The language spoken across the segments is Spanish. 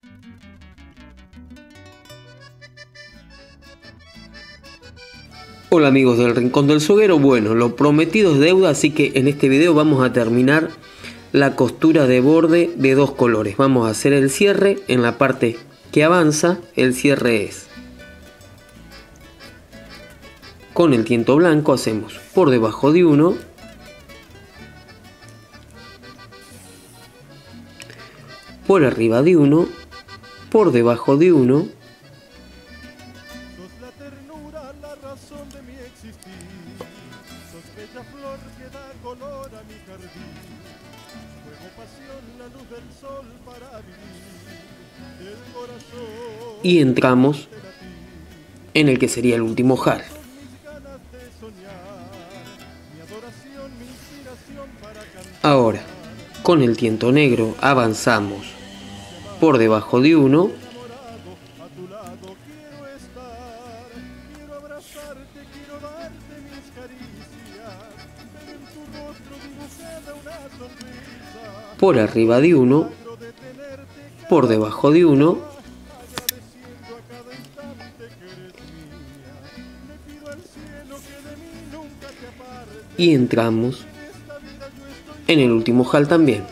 Hola amigos del Rincón del Soguero. Bueno, lo prometido es deuda, así que en este video vamos a terminar la costura de borde de dos colores. Vamos a hacer el cierre en la parte que avanza. El cierre es con el tiento blanco, hacemos por debajo de uno, por arriba de uno, por debajo de uno, y entramos en el que sería el último jal. Ahora, con el tiento negro avanzamos por debajo de uno, por arriba de uno, por debajo de uno, y entramos en el último jal también.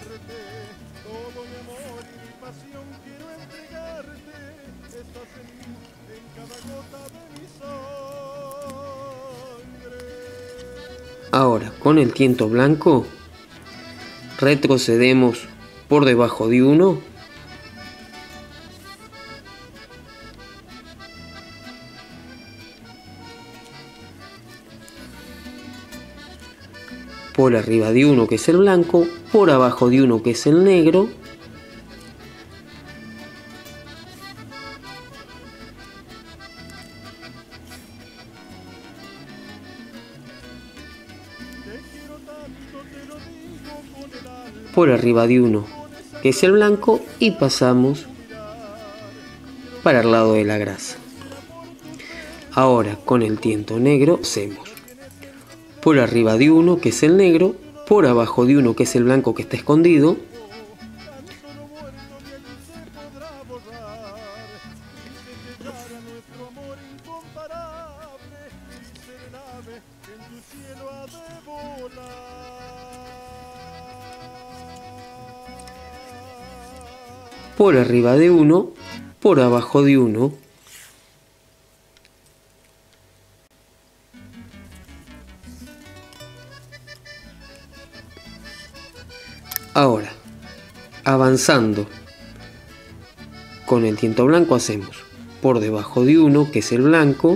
Ahora, con el tiento blanco retrocedemos por debajo de uno, por arriba de uno que es el blanco, por abajo de uno que es el negro, por arriba de uno que es el blanco, y pasamos para el lado de la grasa. Ahora con el tiento negro hacemos por arriba de uno que es el negro, por abajo de uno que es el blanco que está escondido, por arriba de uno, por abajo de uno, ahora avanzando con el tiento blanco hacemos por debajo de uno que es el blanco,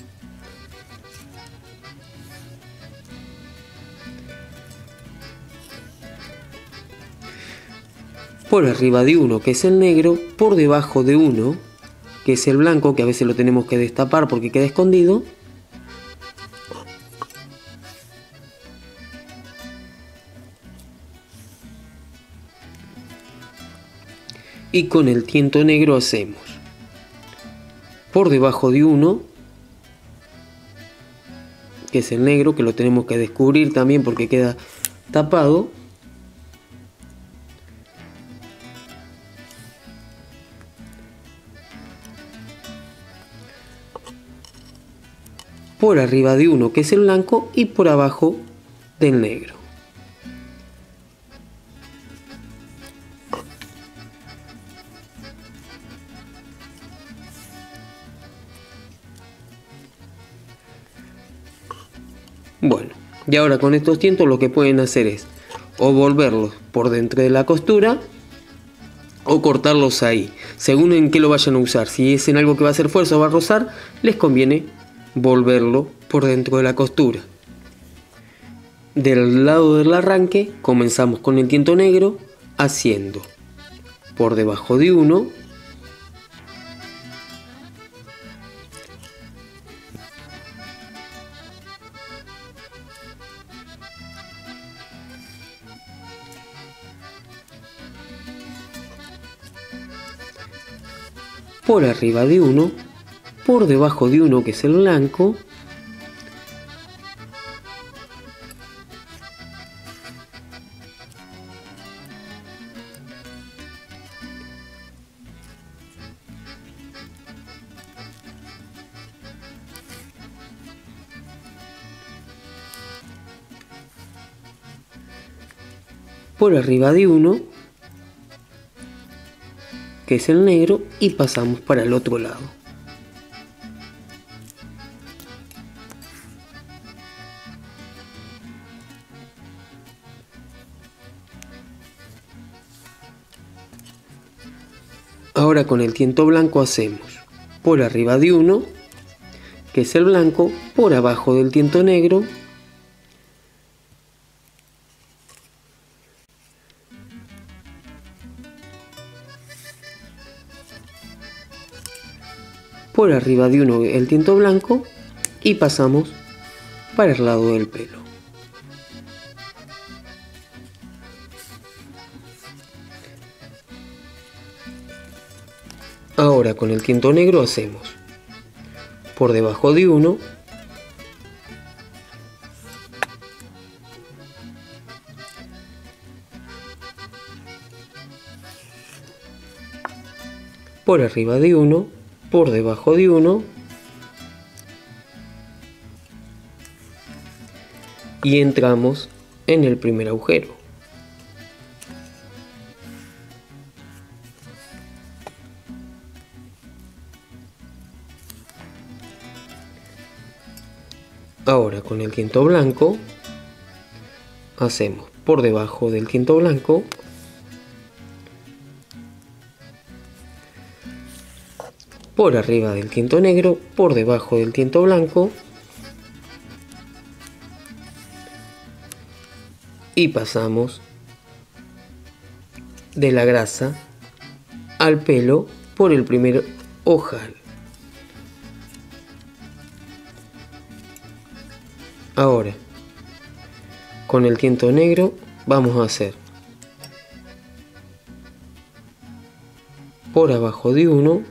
por arriba de uno que es el negro, por debajo de uno que es el blanco, que a veces lo tenemos que destapar porque queda escondido, y con el tiento negro hacemos por debajo de uno que es el negro, que lo tenemos que descubrir también porque queda tapado, por arriba de uno que es el blanco y por abajo del negro. Bueno, y ahora con estos tientos lo que pueden hacer es o volverlos por dentro de la costura o cortarlos ahí, según en qué lo vayan a usar. Si es en algo que va a hacer fuerza o va a rozar, les conviene volverlo por dentro de la costura. Del lado del arranque comenzamos con el tiento negro haciendo por debajo de uno, por arriba de uno, por debajo de uno que es el blanco, por arriba de uno, que es el negro, y pasamos para el otro lado. Ahora con el tiento blanco hacemos por arriba de uno, que es el blanco, por abajo del tiento negro, por arriba de uno el tiento blanco, y pasamos para el lado del pelo. Ahora con el tiento negro hacemos por debajo de uno, por arriba de uno, por debajo de uno, y entramos en el primer agujero. Ahora con el tiento blanco hacemos por debajo del tiento blanco, por arriba del tiento negro, por debajo del tiento blanco, y pasamos de la grasa al pelo por el primer ojal. Ahora con el tiento negro vamos a hacer por abajo de uno,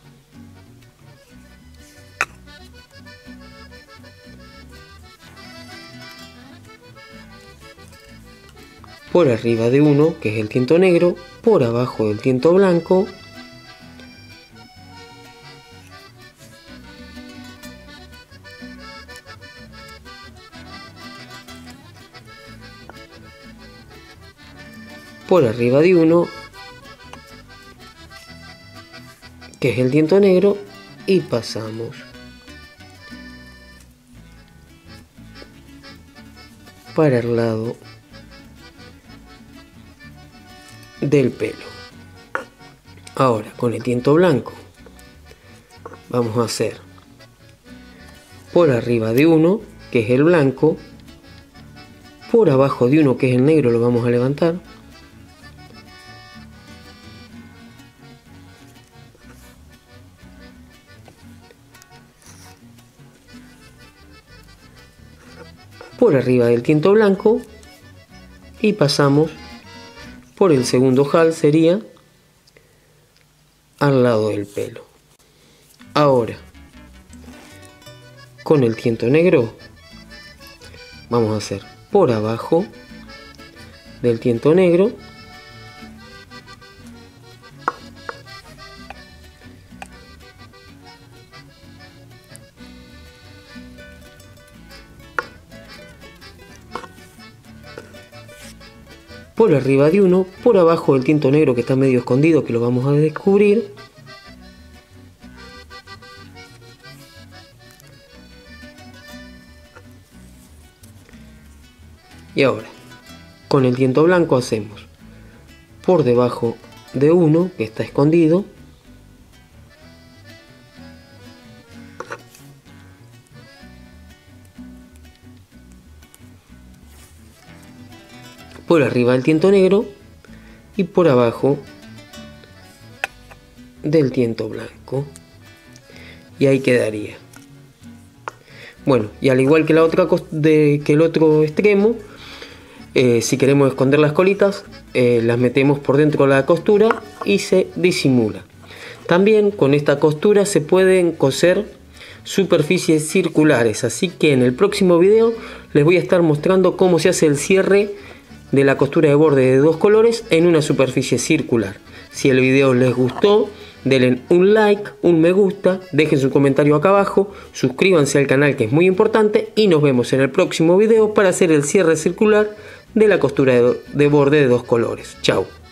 por arriba de uno, que es el tiento negro, por abajo del tiento blanco, por arriba de uno, que es el tiento negro, y pasamos para el lado del pelo. Ahora con el tiento blanco vamos a hacer por arriba de uno, que es el blanco, por abajo de uno, que es el negro, lo vamos a levantar, por arriba del tiento blanco, y pasamos por el segundo ojal, sería al lado del pelo. Ahora con el tiento negro vamos a hacer por abajo del tiento negro, por arriba de uno, por abajo del tiento negro que está medio escondido, que lo vamos a descubrir, y ahora con el tiento blanco hacemos por debajo de uno que está escondido, por arriba del tiento negro y por abajo del tiento blanco, y ahí quedaría. Bueno, y al igual que la otra que el otro extremo, si queremos esconder las colitas, las metemos por dentro de la costura y se disimula. También con esta costura se pueden coser superficies circulares, así que en el próximo video les voy a estar mostrando cómo se hace el cierre de la costura de borde de dos colores en una superficie circular. Si el video les gustó, denle un like, un me gusta, dejen su comentario acá abajo, suscríbanse al canal, que es muy importante, y nos vemos en el próximo video para hacer el cierre circular de la costura de borde de dos colores. Chau.